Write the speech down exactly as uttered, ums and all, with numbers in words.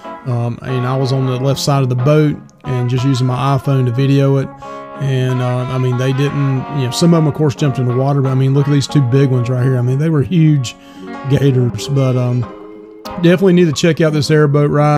Um, and I was on the left side of the boat and just using my iPhone to video it. And uh, I mean, they didn't, you know, some of them of course jumped in the water, but I mean, look at these two big ones right here. I mean, they were huge gators. But um, definitely need to check out this airboat ride.